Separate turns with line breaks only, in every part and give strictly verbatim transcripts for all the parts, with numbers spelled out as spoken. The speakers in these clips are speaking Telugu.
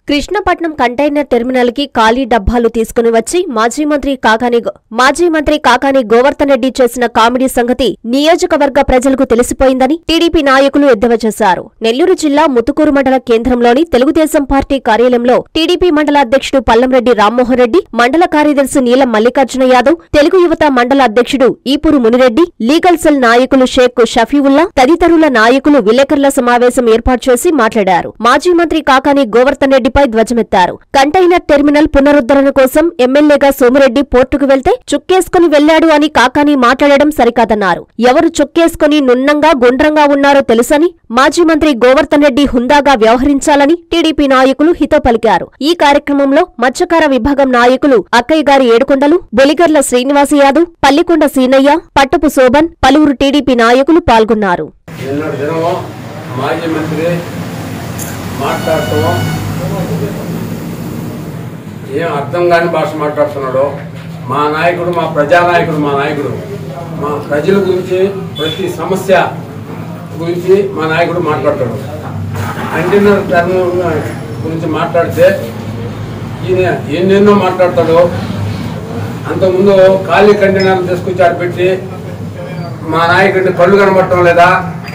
కృష్ణపట్నం కంటైనర్ టెర్మినల్ కి ఖాళీ డబ్బాలు తీసుకుని వచ్చి మాజీ మంత్రి కాకాని మాజీ మంత్రి కాకాని గోవర్ధన్ రెడ్డి చేసిన కామెడీ సంగతి నియోజకవర్గ ప్రజలకు తెలిసిపోయిందని టీడీపీ నాయకులు ఎద్దేవా చేశారు. నెల్లూరు జిల్లా ముతుకూరు మండల కేంద్రంలోని తెలుగుదేశం పార్టీ కార్యాలయంలో టీడీపీ మండల అధ్యక్షుడు పల్లంరెడ్డి రామ్మోహన్ రెడ్డి, మండల కార్యదర్శి నీలం మల్లికార్జున యాదవ్, తెలుగు యువత మండల అధ్యక్షుడు ఈపూరు మునిరెడ్డి, లీగల్ సెల్ నాయకులు షేక్ షఫీవుల్లా తదితరుల నాయకులు విలేకరుల సమావేశం ఏర్పాటు చేసి మాట్లాడారు. మాజీ మంత్రి కాకాని గోవర్ధన్ రెడ్డి ధ్వజమెత్తారు. కంటైనర్ టెర్మినల్ పునరుద్ధరణ కోసం ఎమ్మెల్యేగా సోమిరెడ్డి పోర్టుకు వెళ్తే చుక్కేసుకుని వెళ్లాడు అని కాకాని మాట్లాడడం సరికాదన్నారు. ఎవరు చుక్కేసుకుని నున్నంగా గుండ్రంగా ఉన్నారో తెలుసని, మాజీ మంత్రి గోవర్ధన్ రెడ్డి హుందాగా వ్యవహరించాలని టీడీపీ నాయకులు హితో పలికారు. ఈ కార్యక్రమంలో మత్స్యకార విభాగం నాయకులు అక్కయ్యగారి ఏడుకొండలు, బొలిగర్ల శ్రీనివాస యాదవ్, పల్లికొండ సీనయ్య, పట్టపు శోభన్, పలువురు టీడీపీ నాయకులు పాల్గొన్నారు.
ఏం అర్థం కాని భాష మాట్లాడుతున్నాడో, మా నాయకుడు మా ప్రజానాయకుడు మా నాయకుడు మా ప్రజల గురించి ప్రతి సమస్య గురించి మా నాయకుడు మాట్లాడతాడు. కంటైనర్ టెర్మినల్ గురించి మాట్లాడితే ఈయన ఎన్నెన్నో మాట్లాడతాడు. అంతకుముందు ఖాళీ కంటైనర్లు తీసుకొచ్చి ఆడపెట్టి మా నాయకుడిని కళ్ళు కనబడటం లేదా,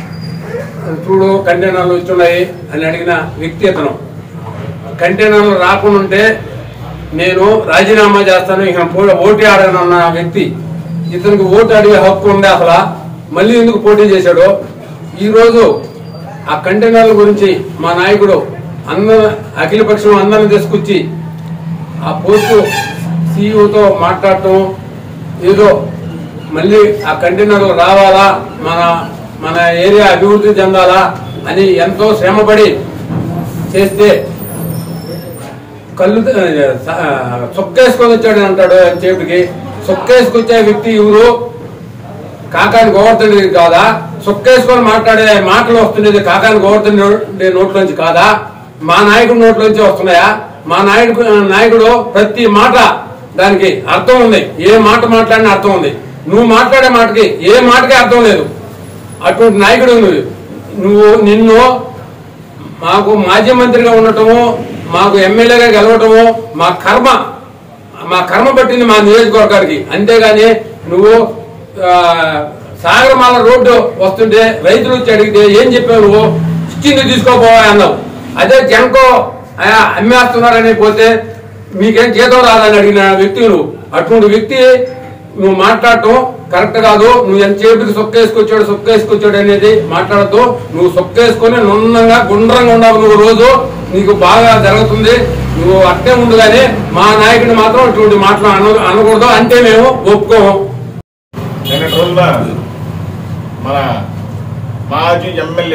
చూడు కంటైనర్లు వచ్చున్నాయి అని అడిగిన వ్యక్తి అతను. కంటైనర్లు రాకుండా ఉంటే నేను రాజీనామా చేస్తాను, ఇక ఓటు ఆడనన్న వ్యక్తి. ఇతనికి ఓటు అడిగే హక్కు ఉంది. అసలు మళ్ళీ ఎందుకు పోటీ చేశాడు? ఈరోజు ఆ కంటైనర్ల గురించి మా నాయకుడు అందరూ అఖిలపక్షం అందరిని తీసుకొచ్చి ఆ పోస్టు సీఈఓతో మాట్లాడటం, ఏదో మళ్ళీ ఆ కంటైనర్లు రావాలా, మన మన ఏరియా అభివృద్ధి చెందాలా అని ఎంతో శ్రమపడి చేస్తే కళ్ళు సొక్కేసుకొని వచ్చాడని అంటాడు. చేపటికి సొక్కేసుకొచ్చే వ్యక్తి ఎవరు? కాకాని గోవర్ధన్ రెడ్డి కాదా? సొక్కేసుకొని మాట్లాడే మాటలు వస్తున్నది కాకాని గోవర్ధన్ రెడ్డి నోట్లోంచి కాదా? మా నాయకుడి నోట్లోంచి వస్తున్నాయా? మా నాయకుడు నాయకుడు ప్రతి మాట దానికి అర్థం ఉంది. ఏ మాట మాట్లాడినా అర్థం ఉంది. నువ్వు మాట్లాడే మాటకి ఏ మాటకి అర్థం లేదు. అటువంటి నాయకుడు నువ్వు. నిన్ను మాకు మాజీ మంత్రిగా ఉండటము, మాకు ఎమ్మెల్యేగా గెలవటము మా కర్మ మా కర్మ పట్టింది మా నియోజకవర్గానికి. అంతేగాని నువ్వు సాగరమాల రోడ్డు వస్తుంటే రైతులు వచ్చి అడిగితే ఏం చెప్పావు? నువ్వు ఇచ్చింది తీసుకోపోవా అన్నావు. అదే జంకో అమ్మేస్తున్నారని పోతే మీకేం జీతం రాదని అడిగిన వ్యక్తి నువ్వు. అటువంటి వ్యక్తి నువ్వు మాట్లాడటం కరెక్ట్ కాదు. నువ్వు ఎంత చేపటికి సొక్కేసుకొచ్చాడు సొక్కేసుకొచ్చాడు అనేది మాట్లాడద్దు. నువ్వు సొక్కేసుకొని నున్నంగా గుండ్రంగా ఉన్నావు. నువ్వు రోజు నీకు బాగా జరుగుతుంది. నువ్వు అట్టే ఉండు. కానీ మా నాయకుడిని మాత్రం ఇటువంటి మాటలు అన అనకూడదు అంటే మేము ఒప్పుకోము.
నిన్నటి రోజున మన మాజీ ఎమ్మెల్యే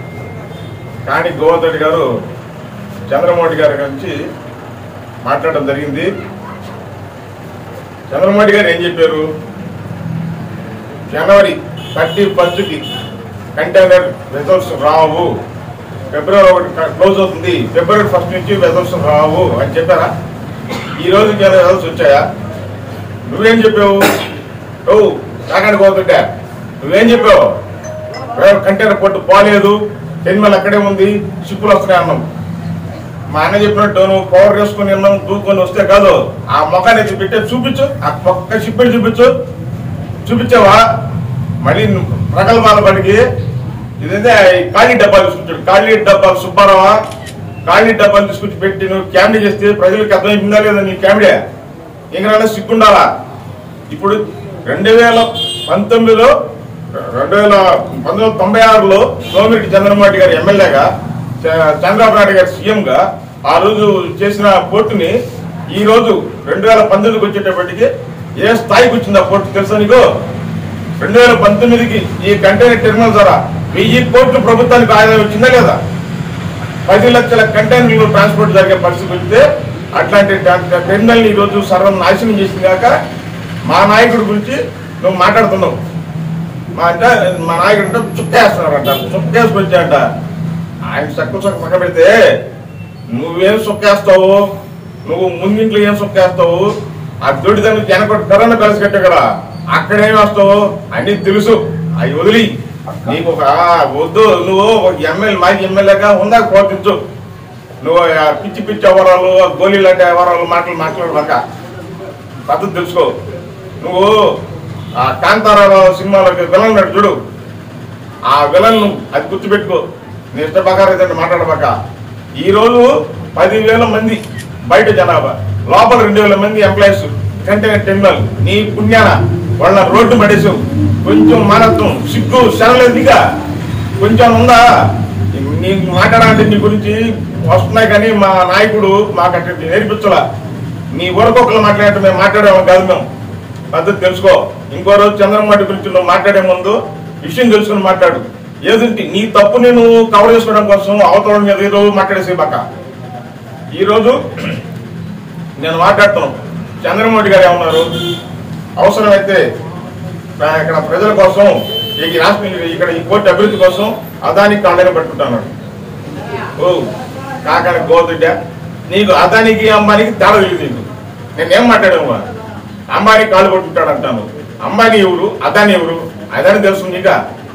కాని గోవర్ధన్ రెడ్డి గారు చంద్రమోహన్ గారి గురించి మాట్లాడడం జరిగింది. చంద్రమోహన్ గారు ఏం చెప్పారు? జనవరి థర్టీ ఫస్ట్కి కంటైనర్ రిజల్ట్స్ రావు, ఫిబ్రవరి ఒకటి క్లోజ్ అవుతుంది, ఫిబ్రవరి ఫస్ట్ నుంచి రిజల్ట్స్ రావు అని చెప్పారా? ఈ రోజు రిజల్ట్స్ వచ్చాయా? నువ్వేం చెప్పావు? ఓ కాకాని గోవర్ధన్ రెడ్డి నువ్వేం చెప్పావు? కంటైనర్ పోర్టు పోలేదు, టెర్మినల్ అక్కడే ఉంది, షిప్పులు వస్తున్నాయి అన్నావు. మా అన్న చెప్పినట్టు నువ్వు పవర్ వేసుకుని ఉన్నాం దూకొని వస్తే కాదు, ఆ మొఖాన్ని పెట్టే చూపించు, ఆ పక్క షిప్పుని చూపించు. చూపించావా? మళ్ళీ ప్రగల్భాల బడికి ఇదైతే ఖాళీ డబ్బాలు తీసుకొచ్చాడు. ఖాళీ డబ్బాలు సుబ్బారావా? ఖాళీ డబ్బాలు తీసుకొచ్చి పెట్టి నువ్వు క్యామిడీ చేస్తే ప్రజలకు అర్థమైందా లేదా నీ క్యామిడే? ఇంకా సిగ్గుండాలా? ఇప్పుడు రెండు వేల పంతొమ్మిదిలో రెండు వేల పంతొమ్మిది వందల తొంభై ఆరులో సోమిరెడ్డి చంద్రమోహన్ గారు ఎమ్మెల్యేగా, చంద్రబాబు నాయుడు గారు సీఎంగా ఆ రోజు చేసిన పోర్టుని ఈ రోజు రెండు వేల పంతొమ్మిదికి వచ్చేటప్పటికి ఏ స్థాయికి వచ్చింది ఆ పోర్టు తెలుసా నీకు? రెండు వేల పంతొమ్మిదికి ఈ కంటైనర్ టెర్మినల్ ద్వారా వెయ్యి కోట్లు ప్రభుత్వానికి ఆదాయం వచ్చిందా లేదా? పది లక్షల కంటైనర్లు ట్రాన్స్పోర్ట్ జరిగే పరిస్థితి వస్తే అట్లాంటి టెర్మినల్ ఈ రోజు సర్వం నాశనం చేసింది కాక మా నాయకుడి గురించి నువ్వు మాట్లాడుతున్నావు. మా అంటే మా నాయకుడు అంటే చుక్కేస్తున్నారు అంట, చుక్కేసుకొచ్చా అంట. ఆయన చక్క చక్క పక్క పెడితే నువ్వేం సొక్కేస్తావు? నువ్వు ముందింట్లో ఏం సొక్కేస్తావు? ఆ దొడ్డి దాన్ని వెనక కరోనా కలిసి కట్టే కదా, అక్కడేం వస్తావు అన్ని తెలుసు. అవి వదిలి నీకు ఒక వద్దు, నువ్వు ఒక ఎమ్మెల్యే మాజీ ఎమ్మెల్యేగా ఉందాక ప్రవర్తించు. నువ్వు పిచ్చి పిచ్చి వ్యవహారాలు గోళీ లాంటి వ్యవహారాలు మాటలు మాట్లాడమాక పద్ధతి తెలుసుకో. నువ్వు ఆ కాంతారావు సినిమాలోకి విలన్ నాడు చూడు, ఆ విలన్ అది గుర్తుపెట్టుకో. నీ ఇష్ట ప్రకారం ఏదంటే మాట్లాడబాక. ఈరోజు పదివేల మంది బయట జనాభా, లోపల రెండు వేల మంది ఎంప్లాయీస్ కంటైనర్ టెర్మినల్. నీ పుణ్యాన వాళ్ళ రోడ్డు పడేసావు. కొంచెం మానత్వం సిగ్గు శరలేదుగా కొంచెం ఉందా? నీకు మాట్లాడాలంటే నీ గురించి వస్తున్నాయి కానీ మా నాయకుడు మాకు అక్కడ నేర్పించలా. నీ ఊరకొక్కలు మాట్లాడటం మేము మాట్లాడేవాళ్ళం కాదు. మేము పద్ధతి తెలుసుకో. ఇంకో రోజు చంద్రబాబు గురించి నువ్వు మాట్లాడే ముందు విషయం తెలుసుకుని మాట్లాడు. ఏదంటే నీ తప్పు నేను కవర్ చేసుకోవడం కోసం అవతల మీద ఏదో మాట్లాడేసే బాక. ఈరోజు నేను మాట్లాడుతున్నాను, చంద్రబాబు గారు ఏమన్నారు, అవసరమైతే ఇక్కడ ప్రజల కోసం ఈ రాష్ట్రం ఇక్కడ ఈ కోర్టు అభివృద్ధి కోసం అదానికి కాళ్ళని పట్టుకుంటున్నాడు. ఓ కాకాని గోదుడ్డ, నీకు అదానికి అంబానికి తేడా తెలియదు. నీకు నేనేం మాట్లాడాము, అంబానీ కాళ్ళు పట్టుకుంటాడు అంటాను. అంబానీ ఎవరు, అదాని ఎవరు, అదాని తెలుసు నీక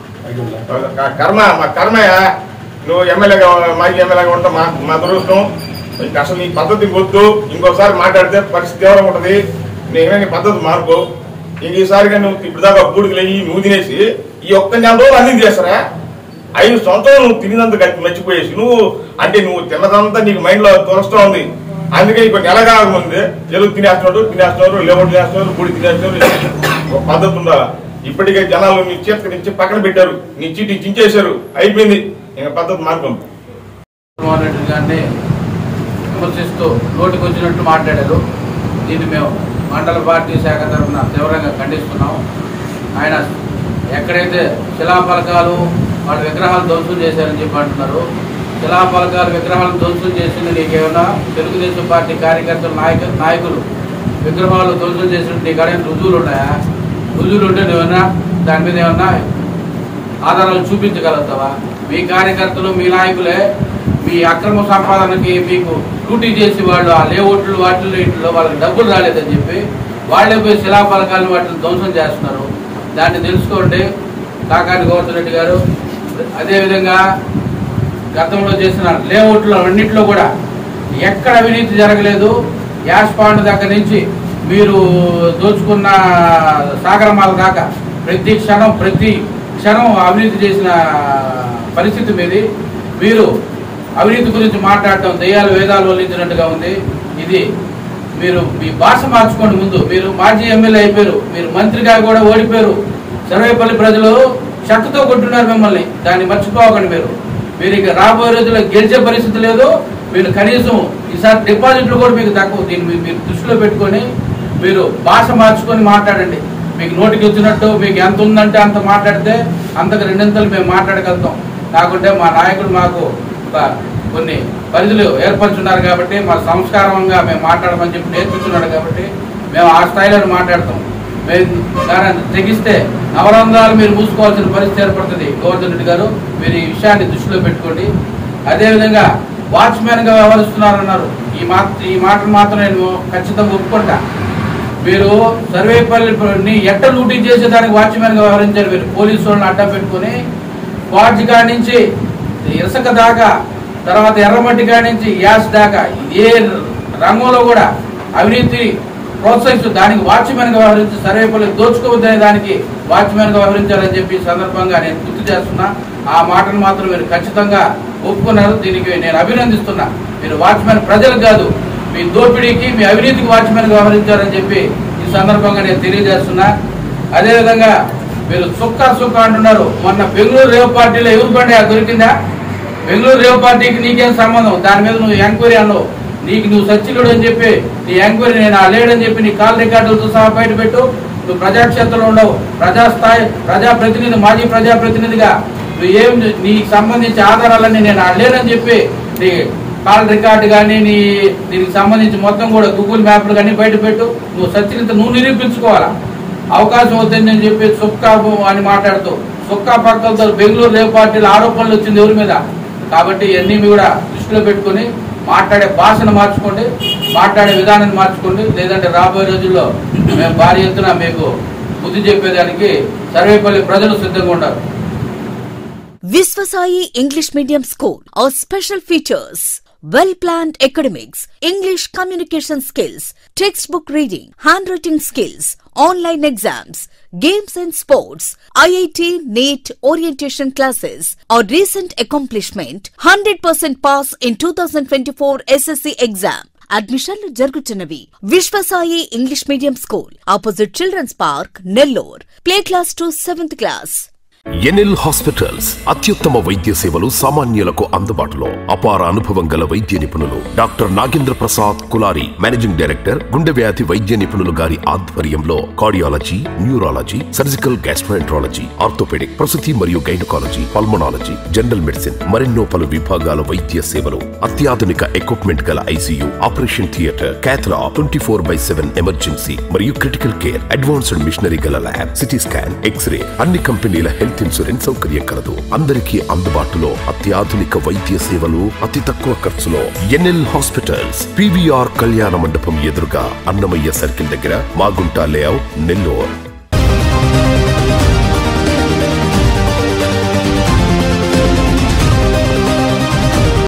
కర్మ. మా కర్మయ్య నువ్వు ఎమ్మెల్యేగా మాకు ఎమ్మెల్యేగా ఉంటా మా మా దురదృష్టం. ఇంక అసలు నీ పద్ధతి వద్దు. ఇంకోసారి మాట్లాడితే పరిస్థితి తీవ్రంగా ఉంటుంది. నేనే నీ పద్ధతి మార్పు. ఇంక ఈసారిగా నువ్వు ఇప్పుడు దాకా బూడికి లేయి నువ్వు తినేసి ఈ ఒక్క నెల రోజులు అన్ని చేస్తారా? ఐదు సంవత్సరాలు నువ్వు తినేదంతా గట్టి మర్చిపోయేసి నువ్వు అంటే నువ్వు తిన్నదంతా నీకు మైండ్ లో తోలుస్తూ ఉంది. అందుకే ఇంకో నెల కాకముందే ఎలుగు తినేస్తున్నాడు తినేస్తున్నారు లేవడు తినేస్తున్నారు బూడి తినేస్తున్నారు. ఒక పద్ధతి ఉండాలా. ఇప్పటికే జనాలు నీ చేతికి నుంచి పక్కన పెట్టారు, నీ చీటి చించేశారు, అయిపోయింది. ఇంకా పద్ధతి మార్గం.
గారిని విమర్శిస్తూ నోటికి వచ్చినట్టు మాట్లాడారు. దీన్ని మేము మండల పార్టీ శాఖ తరఫున తీవ్రంగా ఖండిస్తున్నాం. ఆయన ఎక్కడైతే శిలాఫలకాలు వాళ్ళ విగ్రహాలు ధ్వంసం చేశారని చెప్పి అంటున్నారు. శిలాఫలకాలు విగ్రహాలను ధ్వంసం చేసింది నీకేమన్నా తెలుగుదేశం పార్టీ కార్యకర్తలు నాయక నాయకులు విగ్రహాలు ధ్వంసం చేసినట్టు నీకు అడే రుజువులు ఉన్నాయా? రుజువులు ఉంటే నువ్వేమన్నా దాని మీద ఏమన్నా ఆధారాలు చూపించగలుగుతావా? మీ కార్యకర్తలు మీ నాయకులే మీ అక్రమ సంపాదనకి మీకు డ్యూటీ చేసి వాళ్ళు ఆ లేఅవుట్లు వాటిల్లో ఇంట్లో వాళ్ళకి డబ్బులు రాలేదని చెప్పి వాళ్ళే పోయి శిలాఫలకాలను వాటిని ధ్వంసం చేస్తున్నారు. దాన్ని తెలుసుకోండి కాకాని గోవర్ధన్ రెడ్డి గారు. అదేవిధంగా గతంలో చేసిన లేఅవుట్లో అన్నింటిలో కూడా ఎక్కడ అవినీతి జరగలేదు. యాష్ పాండ్ దగ్గర నుంచి మీరు దోచుకున్న సాగరమాల దాకా ప్రతి క్షణం ప్రతి క్షణం అవినీతి చేసిన పరిస్థితి మీది. మీరు అవినీతి గురించి మాట్లాడటం దయ్యాలు వేదాలు వల్లించినట్టుగా ఉంది. ఇది మీరు మీ భాష మార్చుకోండి. ముందు మీరు మాజీ ఎమ్మెల్యే అయిపోయారు, మీరు మంత్రిగా కూడా ఓడిపోయారు. సర్వేపల్లి ప్రజలు శక్తితో కొట్టున్నారు మిమ్మల్ని, దాన్ని మర్చిపోకండి. మీరు మీరు ఇక రాబోయే రోజుల్లో గెలిచే పరిస్థితి లేదు. మీరు కనీసం ఈసారి డిపాజిట్లు కూడా మీకు తక్కువ. దీన్ని మీరు దృష్టిలో పెట్టుకొని మీరు భాష మార్చుకొని మాట్లాడండి. మీకు నోటికి వచ్చినట్టు మీకు ఎంత ఉందంటే అంత మాట్లాడితే అంతకు రెండింతలు మేము మాట్లాడగలుగుతాం. కాకుంటే మా నాయకుడు మాకు కొన్ని పరిధులు ఏర్పరచున్నారు కాబట్టి మా సంస్కారంగా మేము మాట్లాడమని చెప్పి నేర్పించున్నాడు కాబట్టి మేము ఆ స్థాయిలో మాట్లాడతాం. మేము దాన్ని తెగిస్తే నవరంధ్రాలు మీరు మూసుకోవాల్సిన పరిస్థితి ఏర్పడుతుంది. గోవర్ధన్ రెడ్డి గారు మీరు ఈ విషయాన్ని దృష్టిలో పెట్టుకోండి. అదేవిధంగా వాచ్మెన్గా వ్యవహరిస్తున్నారన్నారు. ఈ మాట ఈ మాటలు మాత్రం నేను ఖచ్చితంగా ఒప్పుకుంటా. మీరు సర్వేపల్లిని ఎట్ట లూటీ చేసేదానికి వాచ్మెన్గా వ్యవహరించారు. మీరు పోలీసు వాళ్ళని అడ్డం పెట్టుకుని వాచ్ కాడి నుంచి ఇసుక దాకా తర్వాత ఎర్రమట్టి కాడి నుంచి యాస్ దాకా ఏ రంగంలో కూడా అవినీతి ప్రోత్సహిస్తూ దానికి వాచ్మెన్గా వ్యవహరించి సర్వేపల్లి దోచుకోవద్దనే దానికి వాచ్మెన్గా వ్యవహరించాలని చెప్పి సందర్భంగా నేను గుర్తు చేస్తున్నా. ఆ మాటను మాత్రం మీరు ఖచ్చితంగా ఒప్పుకున్నారు. దీనికి నేను అభినందిస్తున్నా. మీరు వాచ్మెన్ ప్రజలకు కాదు మీ దోపిడీకి మీ అవినీతికి వాచ్మెన్గా వ్యవహరించారని చెప్పి ఈ సందర్భంగా నేను తెలియజేస్తున్నా. అదేవిధంగా మీరు సుక్క సుక్క అంటున్నారు. మొన్న బెంగళూరు రేవ్ పార్టీలో ఎవరు బండి దొరికిందా? బెంగళూరు రేవ్ పార్టీకి నీకేం సంబంధం? దాని మీద నువ్వు ఎంక్వైరీ అన్నావు. నీకు నువ్వు సచ్చిలుడు అని చెప్పి నీ ఎంక్వైరీ నేను ఆ లేడని చెప్పి నీ కాల్ రికార్డులతో సహా బయట పెట్టు. నువ్వు ప్రజాక్షేత్రంలో ఉండవు. ప్రజాస్థాయి ప్రజాప్రతినిధి మాజీ ప్రజాప్రతినిధిగా నువ్వు ఏం నీకు సంబంధించి ఆధారాలన్నీ నేను ఆ లేనని చెప్పి నీ కాల్ రికార్డు కానీ నీ దీనికి సంబంధించి మొత్తం కూడా గూగుల్ మ్యాప్లు కానీ బయట పెట్టు. నువ్వు సచ్చినంత నువ్వు నిరూపించుకోవాలా. అవకాశం వద్దని నేను చెప్పి సుక్కా అని మాట్లాడుతూ సుక్కా పక్కలతో బెంగళూరు రేవ్ పార్టీలో ఆరోపణలు వచ్చింది ఎవరి మీద. కాబట్టి ఇవన్నీ కూడా దృష్టిలో పెట్టుకుని మాట్లాడే భాషను మార్చుకోండి, మాట్లాడే విధానాన్ని మార్చుకోండి. లేదంటే రాబోయే రోజుల్లో మేము భారీ ఎత్తున మీకు బుద్ధి చెప్పేదానికి సర్వేపల్లి ప్రజలు సిద్ధంగా ఉన్నారు.
Viswasai English Medium School. Our special features: well-planned academics, English communication skills, textbook reading, handwriting skills, online exams, games and sports, I I T, NEET, orientation classes, or recent accomplishment, one hundred percent pass in two thousand twenty-four S S C exam. అడ్మిషన్లు జరుగుతున్నవి. Vishwasai English medium school opposite children's park, Nellore. Play class to seventh class.
NL hospitals అత్యుత్తమ వైద్య సేవలు సామాన్యులకు అందుబాటులో. అపార అనుభవం గల వైద్య నిపుణులు doctor Nagendra Prasad Kulari, managing director, గుండె వ్యాధి వైద్య నిపుణులు గారి ఆధ్వర్యంలో cardiology, neurology, surgical gastroenterology, orthopaedic, ప్రసూతి మరియు గైనకాలజీ, పల్మనాలజీ, జనరల్ మెడిసిన్ మరెన్నో పలు విభాగాల వైద్య సేవలు. అత్యాధునిక ఎక్విప్మెంట్ గల ICU, operation theatre, cath lab, twenty four by seven emergency మరియు క్రిటికల్ కేర్, అడ్వాన్స్డ్ మిషనరీ గల ల్యాబ్, సిటీ స్కాన్, ఎక్స్రే, అన్ని కంపెనీల హెల్త్ ఇన్సూరెన్స్ సౌకర్యం కలదు. అందరికీ అందుబాటులో అత్యాధునిక వైద్య సేవలు అతి తక్కువ ఖర్చులో. ఎన్ఎల్ హాస్పిటల్స్, పీవీఆర్ కళ్యాణ మండపం ఎదురుగా, అన్నమయ్య సర్కిల్ దగ్గర, మాగుంట లేఅవుట్, నెల్లూరు.